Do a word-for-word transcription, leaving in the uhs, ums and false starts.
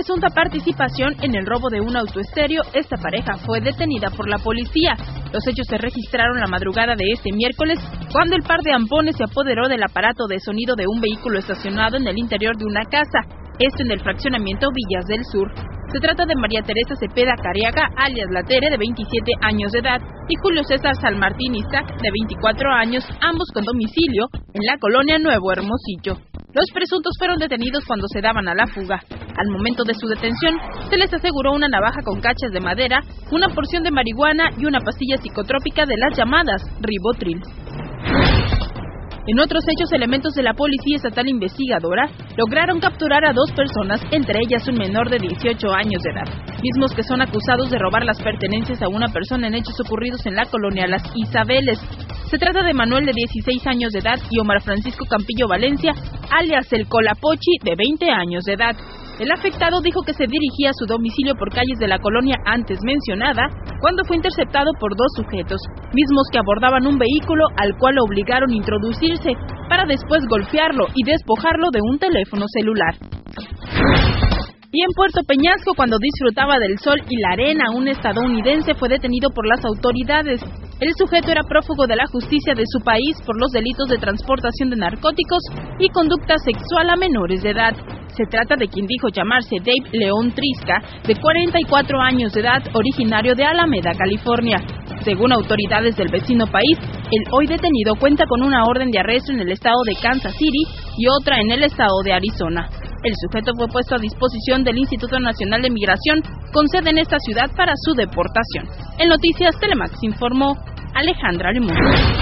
presunta participación en el robo de un autoestéreo, esta pareja fue detenida por la policía. Los hechos se registraron la madrugada de este miércoles, cuando el par de ampones se apoderó del aparato de sonido de un vehículo estacionado en el interior de una casa, esto en el fraccionamiento Villas del Sur. Se trata de María Teresa Cepeda Cariaga, alias La Tere, de veintisiete años de edad, y Julio César San Martín Isaac, de veinticuatro años, ambos con domicilio en la colonia Nuevo Hermosillo. Los presuntos fueron detenidos cuando se daban a la fuga. Al momento de su detención, se les aseguró una navaja con cachas de madera, una porción de marihuana y una pastilla psicotrópica de las llamadas Ribotril. En otros hechos, elementos de la Policía Estatal Investigadora lograron capturar a dos personas, entre ellas un menor de dieciocho años de edad, mismos que son acusados de robar las pertenencias a una persona en hechos ocurridos en la colonia Las Isabeles. Se trata de Manuel, de dieciséis años de edad, y Omar Francisco Campillo Valencia, alias El Colapochi, de veinte años de edad. El afectado dijo que se dirigía a su domicilio por calles de la colonia antes mencionada, cuando fue interceptado por dos sujetos, mismos que abordaban un vehículo al cual lo obligaron a introducirse, para después golpearlo y despojarlo de un teléfono celular. Y en Puerto Peñasco, cuando disfrutaba del sol y la arena, un estadounidense fue detenido por las autoridades. El sujeto era prófugo de la justicia de su país por los delitos de transportación de narcóticos y conducta sexual a menores de edad. Se trata de quien dijo llamarse Dave León Trisca, de cuarenta y cuatro años de edad, originario de Alameda, California. Según autoridades del vecino país, el hoy detenido cuenta con una orden de arresto en el estado de Kansas City y otra en el estado de Arizona. El sujeto fue puesto a disposición del Instituto Nacional de Migración, con sede en esta ciudad, para su deportación. En Noticias Telemax informó Alejandra Limón.